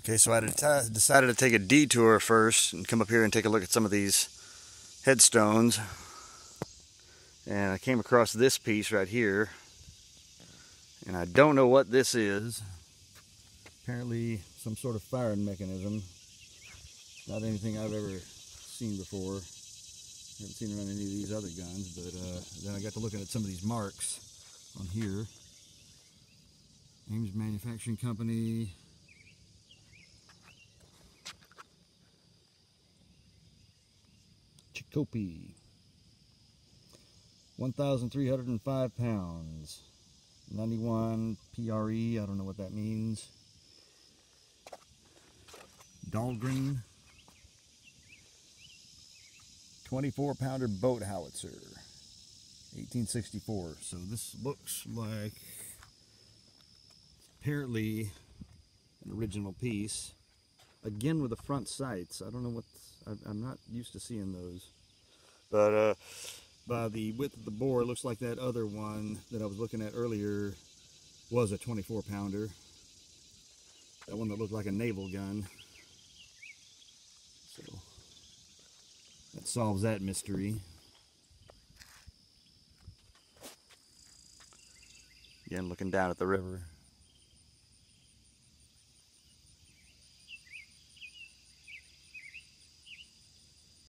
Okay, so I decided to take a detour first and come up here and take a look at some of these headstones. And I came across this piece right here. And I don't know what this is. Apparently some sort of firing mechanism. Not anything I've ever seen before. Haven't seen it on any of these other guns, but then I got to looking at some of these marks on here. Ames Manufacturing Company. Chicopee. 1,305 pounds. 91 PRE, I don't know what that means. Dahlgren. 24-pounder boat howitzer. 1864. So this looks like apparently an original piece. Again with the front sights. I don't know what, I'm not used to seeing those. But by the width of the bore, it looks like that other one that I was looking at earlier was a 24-pounder. That one that looked like a naval gun. So that solves that mystery. Again, looking down at the river.